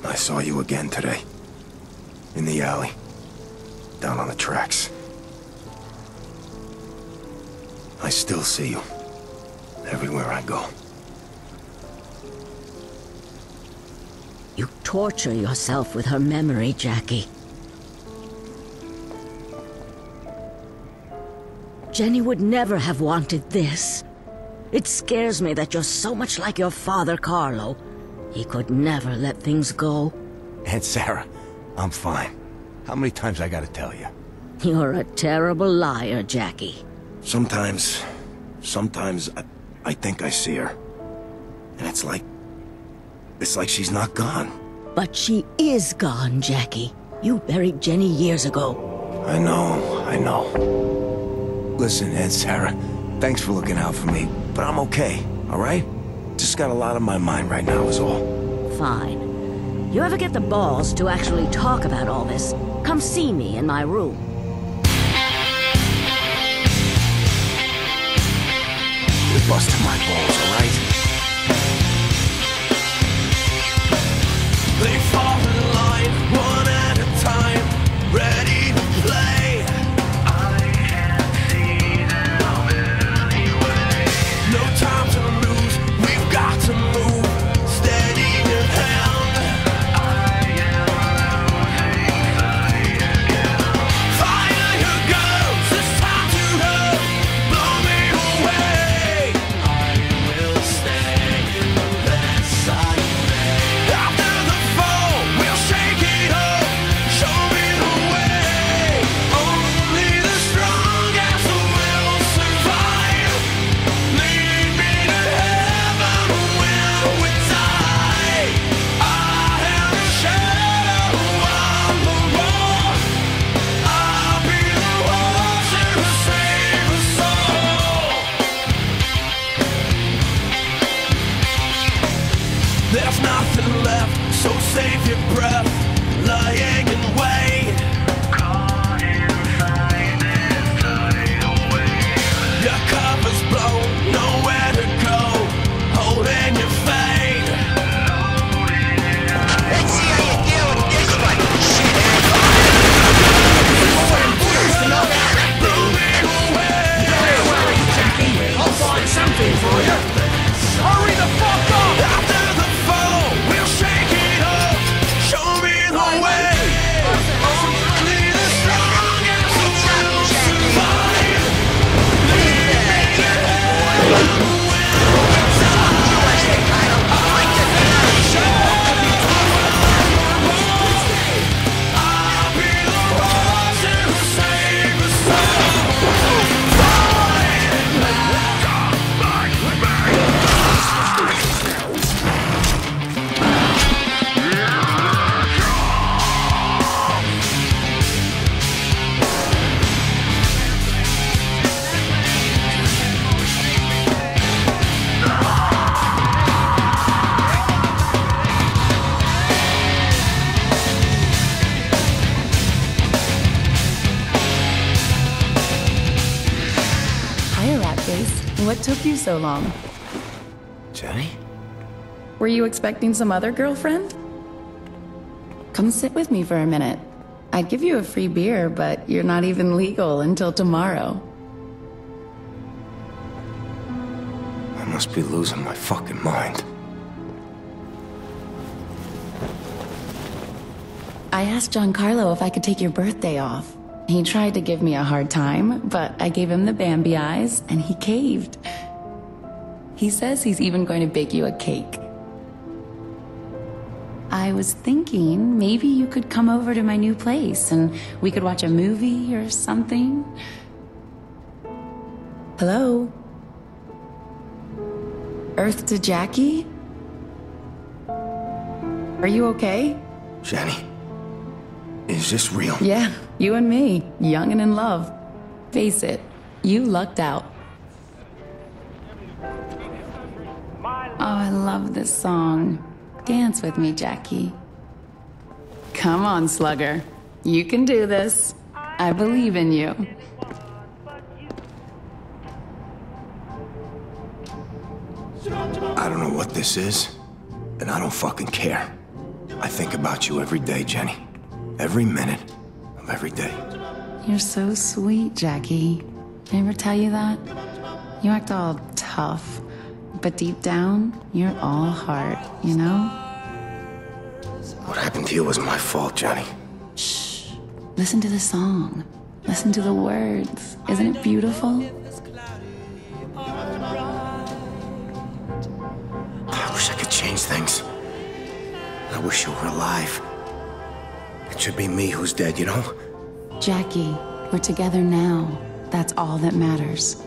I saw you again today. In the alley. Down on the tracks. I still see you. Everywhere I go. You torture yourself with her memory, Jackie. Jenny would never have wanted this. It scares me that you're so much like your father, Carlo. He could never let things go. Aunt Sarah, I'm fine. How many times I gotta tell you? You're a terrible liar, Jackie. Sometimes I think I see her. And it's like she's not gone. But she is gone, Jackie. You buried Jenny years ago. I know. Listen, Aunt Sarah, thanks for looking out for me, but I'm okay, all right? Just got a lot on my mind right now is all. Fine. You ever get the balls to actually talk about all this, come see me in my room. You're busting my balls, all right? They fall in line, one at a time, ready to play. I can't see them anyway. No time to lose, we've got to move. Steady your hand. I am losing sight again. Fire your girls, it's time to go. Blow me away. I will stay unless I may. After the fall, we'll shake it up. Show me the way. Only the strongest will survive. Lead me to heaven when we die. I am a shadow on the wall. I'll be the one to save us all. There's nothing left, so save your breath. Lying in wait. Caught inside this tidal wave. Your cover's blown, nowhere to go. Holding your fate. Let's see how you deal with this one. Blow me away. I'll find something for you. Hurry the fuck up! After the fall, we'll shake it up. Show me the way. Only the strongest will survive. Lead me to heaven when we die. I'll be the one to save us Hi, Ratface. What took you so long? Jenny? Were you expecting some other girlfriend? Come sit with me for a minute. I'd give you a free beer, but you're not even legal until tomorrow. I must be losing my fucking mind. I asked Giancarlo if I could take your birthday off. He tried to give me a hard time, but I gave him the Bambi eyes, and he caved. He says he's even going to bake you a cake. I was thinking maybe you could come over to my new place and we could watch a movie or something. Hello? Earth to Jackie? Are you okay? Jenny, is this real? Yeah, you and me, young and in love. Face it, you lucked out. Oh, I love this song. Dance with me, Jackie. Come on, Slugger. You can do this. I believe in you. I don't know what this is, and I don't fucking care. I think about you every day, Jenny. Every minute of every day. You're so sweet, Jackie. Did I ever tell you that? You act all tough, but deep down, you're all heart, you know? What happened to you was my fault, Jenny. Shh. Listen to the song. Listen to the words. Isn't it beautiful? I wish I could change things. I wish you were alive. It should be me who's dead, you know? Jackie, we're together now. That's all that matters.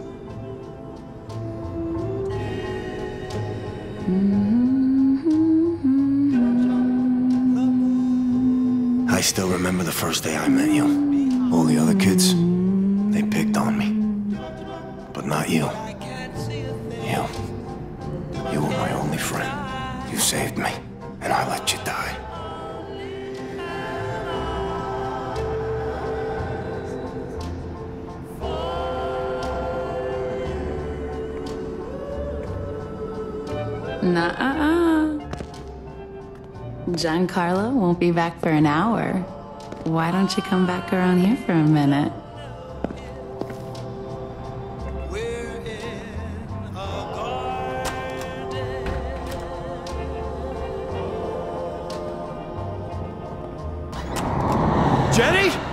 I still remember the first day I met you. All the other kids, they picked on me. But not you. You. You were my only friend. You saved me, and I let you die. Nuh-uh. Giancarlo won't be back for an hour. Why don't you come back around here for a minute? Jenny?